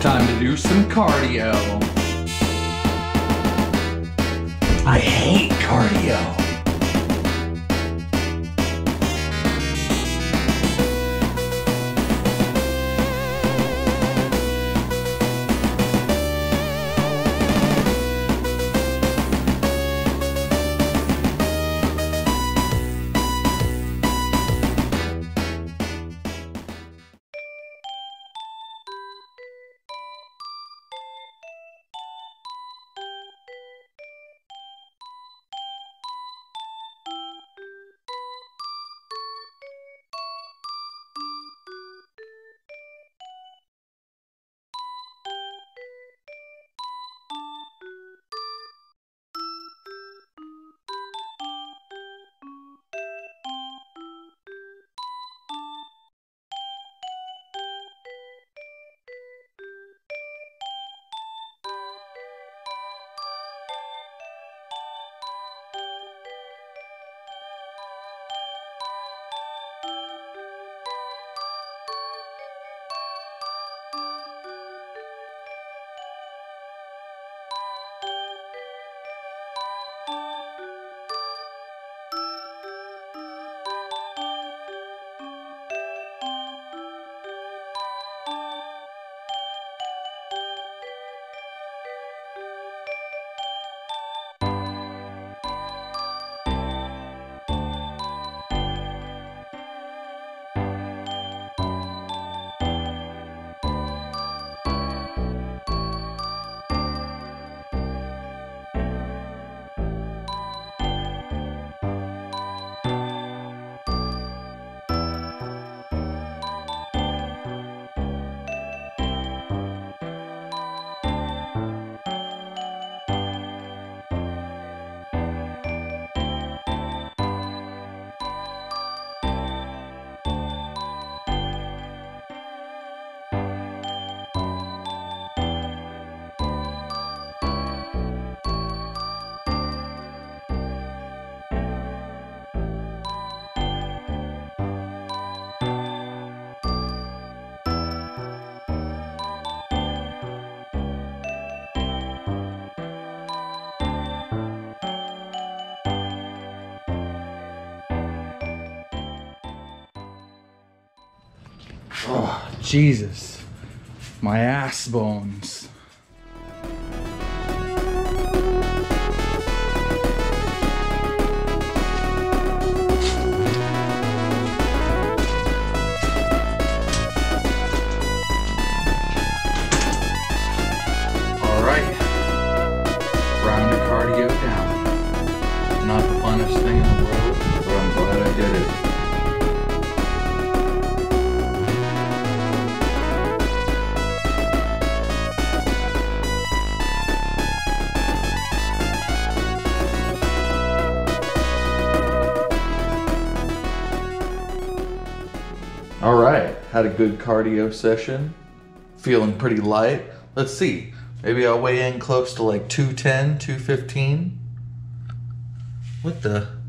Time to do some cardio. I hate cardio. Oh, Jesus. My ass bones. Alright. Round of cardio down. Not the funnest thing in the world, but I'm glad I did it. All right, had a good cardio session. Feeling pretty light. Let's see, maybe I'll weigh in close to like 210, 215. What the?